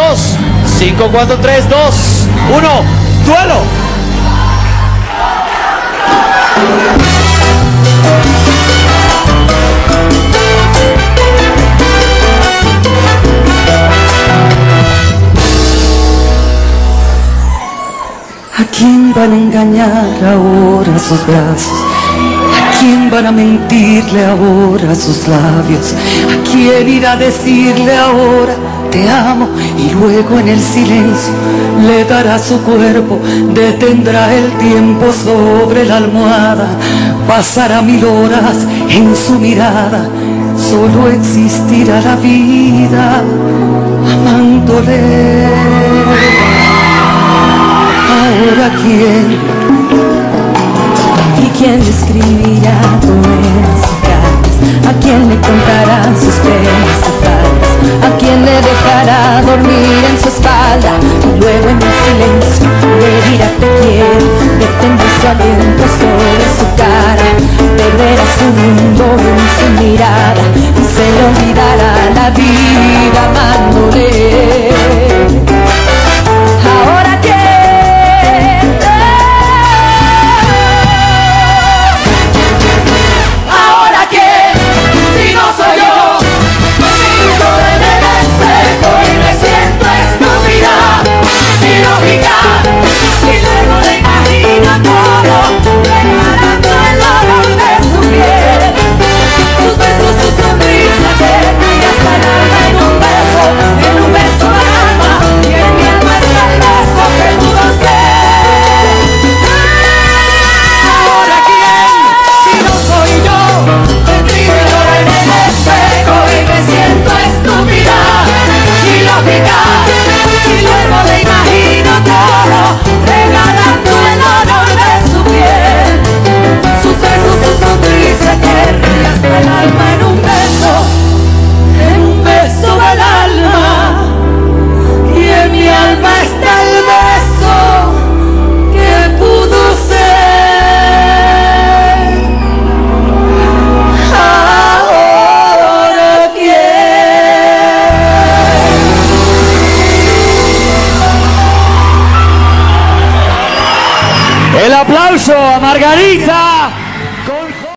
2, 5, 4, 3, 2, 1, duelo. ¿A quién van a engañar ahora sus brazos? ¿A quién van a mentirle ahora sus labios? ¿A quién irá a decirle ahora te amo? Y luego en el silencio le dará su cuerpo, detendrá el tiempo sobre la almohada, pasará 1000 horas en su mirada, solo existirá la vida amándole. Ahora quién, y quién le escribirá poemas y cartas, a quién le contará sus penas y faltas, a quién le dejará dormir en su espalda y luego en el silencio le dirá te quiero, detendrá su aliento sobre su cara, perderá su mundo en su mirada y se le olvidará la vida amándole. Ahora quién. El aplauso a Margarita.